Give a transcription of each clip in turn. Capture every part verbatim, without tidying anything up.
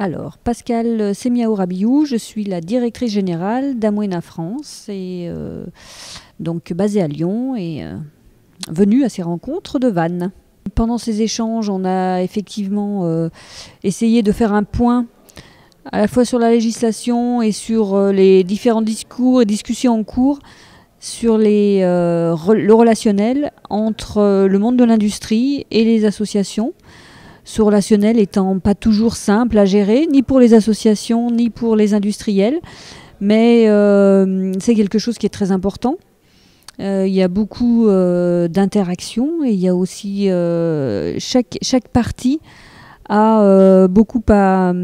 Alors, Pascale Semiao-Rabiou, je suis la directrice générale d'Amoena France, et euh, donc basée à Lyon et euh, venue à ces rencontres de Vannes. Pendant ces échanges, on a effectivement euh, essayé de faire un point à la fois sur la législation et sur euh, les différents discours et discussions en cours sur les, euh, re le relationnel entre euh, le monde de l'industrie et les associations. Ce relationnel étant pas toujours simple à gérer, ni pour les associations, ni pour les industriels, mais euh, c'est quelque chose qui est très important. Euh, il y a beaucoup euh, d'interactions et il y a aussi euh, chaque, chaque partie a euh, beaucoup à,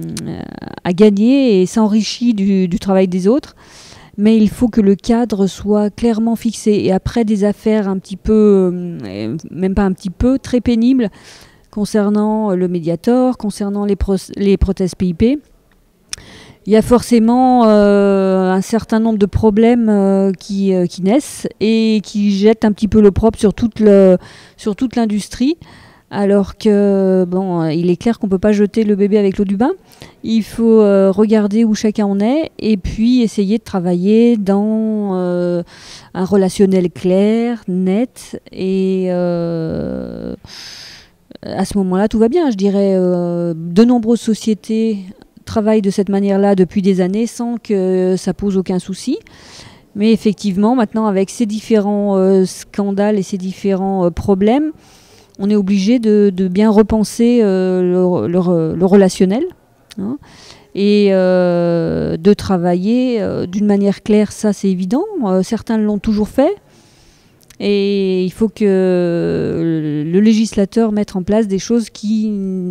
à gagner et s'enrichit du, du travail des autres. Mais il faut que le cadre soit clairement fixé. Et après des affaires un petit peu, euh, même pas un petit peu, très pénibles, concernant le Mediator, concernant les, pro les prothèses P I P, il y a forcément euh, un certain nombre de problèmes euh, qui, euh, qui naissent et qui jettent un petit peu l'opprobre sur toute le, sur toute l'industrie. Alors que, bon, il est clair qu'on ne peut pas jeter le bébé avec l'eau du bain. Il faut euh, regarder où chacun en est et puis essayer de travailler dans euh, un relationnel clair, net. Et euh, à ce moment-là, tout va bien. Je dirais, euh, de nombreuses sociétés travaillent de cette manière-là depuis des années sans que ça pose aucun souci. Mais effectivement, maintenant, avec ces différents euh, scandales et ces différents euh, problèmes, on est obligé de, de bien repenser euh, le, le, le relationnel hein, et euh, de travailler euh, d'une manière claire, ça c'est évident. Euh, certains l'ont toujours fait et il faut que le législateur mette en place des choses qui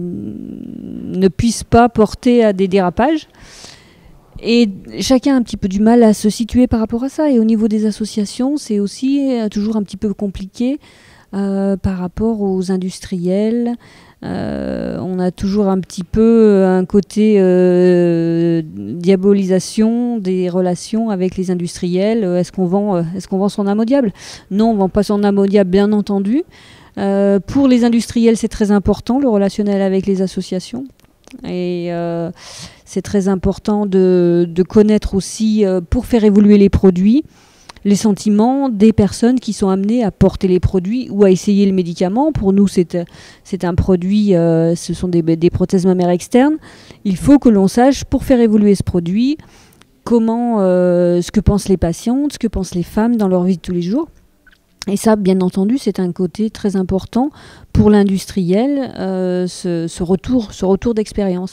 ne puissent pas porter à des dérapages. Et chacun a un petit peu du mal à se situer par rapport à ça. Et au niveau des associations, c'est aussi toujours un petit peu compliqué. Euh, par rapport aux industriels, euh, on a toujours un petit peu un côté euh, diabolisation des relations avec les industriels. Est-ce qu'on vend, est-ce qu'on vend son âme au diable? Non, on ne vend pas son âme au diable, bien entendu. Euh, pour les industriels, c'est très important, le relationnel avec les associations. Et euh, c'est très important de, de connaître aussi, euh, pour faire évoluer les produits, les sentiments des personnes qui sont amenées à porter les produits ou à essayer le médicament. Pour nous, c'est un produit, euh, ce sont des, des prothèses mammaires externes. Il faut que l'on sache, pour faire évoluer ce produit, comment, euh, ce que pensent les patientes, ce que pensent les femmes dans leur vie de tous les jours. Et ça, bien entendu, c'est un côté très important pour l'industriel, euh, ce, ce retour, ce retour d'expérience.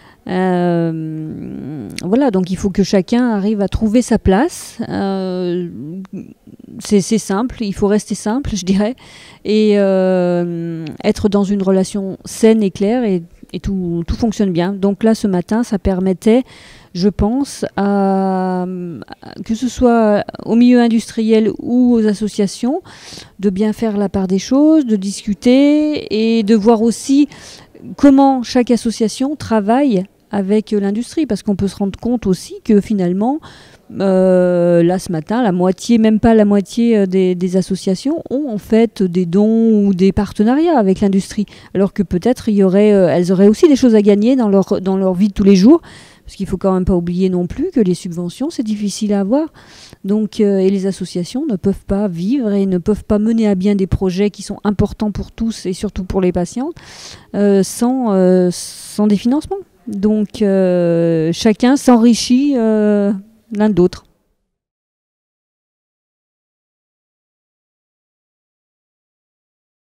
Euh, voilà, donc il faut que chacun arrive à trouver sa place. Euh, c'est simple, il faut rester simple, je dirais, et euh, être dans une relation saine et claire, et, et tout, tout fonctionne bien. Donc là, ce matin, ça permettait, je pense, à, que ce soit au milieu industriel ou aux associations, de bien faire la part des choses, de discuter et de voir aussi comment chaque association travaille avec l'industrie, parce qu'on peut se rendre compte aussi que finalement, euh, là ce matin, la moitié, même pas la moitié des, des associations ont en fait des dons ou des partenariats avec l'industrie, alors que peut-être il y aurait, euh, elles auraient aussi des choses à gagner dans leur, dans leur vie de tous les jours, parce qu'il ne faut quand même pas oublier non plus que les subventions, c'est difficile à avoir. Donc, euh, et les associations ne peuvent pas vivre et ne peuvent pas mener à bien des projets qui sont importants pour tous et surtout pour les patients euh, sans, euh, sans des financements. Donc, euh, chacun s'enrichit euh, l'un d'autre.